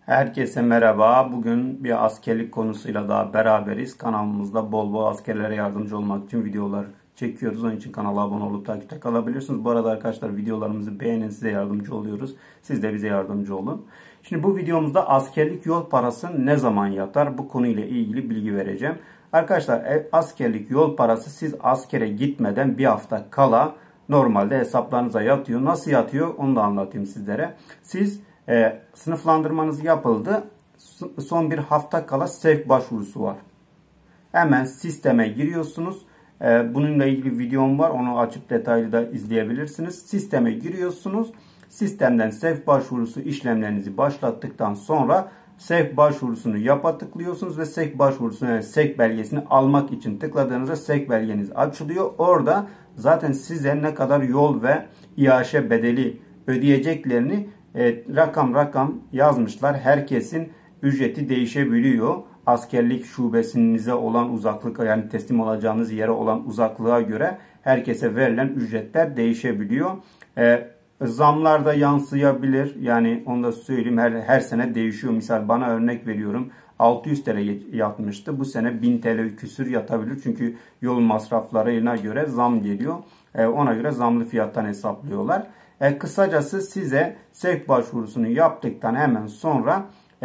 Herkese merhaba. Bugün bir askerlik konusuyla daha beraberiz. Kanalımızda bol bol askerlere yardımcı olmak için videolar çekiyoruz. Onun için kanala abone olup takipte kalabilirsiniz. Bu arada arkadaşlar videolarımızı beğenin, size yardımcı oluyoruz. Siz de bize yardımcı olun. Şimdi bu videomuzda askerlik yol parası ne zaman yatar? Bu konuyla ilgili bilgi vereceğim. Arkadaşlar askerlik yol parası siz askere gitmeden bir hafta kala normalde hesaplarınıza yatıyor. Nasıl yatıyor onu da anlatayım sizlere. Siz sınıflandırmanız yapıldı. Son bir hafta kala sevk başvurusu var. Hemen sisteme giriyorsunuz. Bununla ilgili videom var. Onu açıp detaylı da izleyebilirsiniz. Sisteme giriyorsunuz. Sistemden sevk başvurusu işlemlerinizi başlattıktan sonra sevk başvurusunu yapa tıklıyorsunuz ve sevk başvurusunu, yani sevk belgesini almak için tıkladığınızda sevk belgeniz açılıyor. Orada zaten size ne kadar yol ve İAŞ bedeli ödeyeceklerini rakam yazmışlar. Herkesin ücreti değişebiliyor. Askerlik şubesinize olan uzaklık, yani teslim olacağınız yere olan uzaklığa göre herkese verilen ücretler değişebiliyor. Zamlar da yansıyabilir. Yani onu da söyleyeyim, her sene değişiyor. Misal bana örnek veriyorum. 600 TL yatmıştı. Bu sene 1000 TL küsür yatabilir. Çünkü yol masraflarına göre zam geliyor. Ona göre zamlı fiyattan hesaplıyorlar. Kısacası size sevk başvurusunu yaptıktan hemen sonra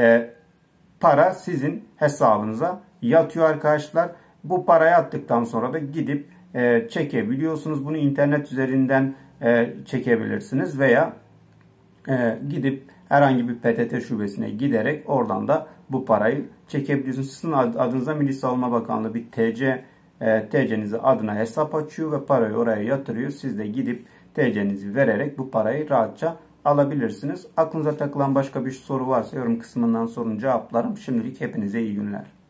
para sizin hesabınıza yatıyor arkadaşlar. Bu para yattıktan sonra da gidip çekebiliyorsunuz. Bunu internet üzerinden çekebilirsiniz veya gidip herhangi bir PTT şubesine giderek oradan da bu parayı çekebiliyorsunuz. Sizin adınıza Milli Savunma Bakanlığı bir TC'nizi adına hesap açıyor ve parayı oraya yatırıyor. Siz de gidip TC'nizi vererek bu parayı rahatça alabilirsiniz. Aklınıza takılan başka bir soru varsa yorum kısmından sorun cevaplarım. Şimdilik hepinize iyi günler.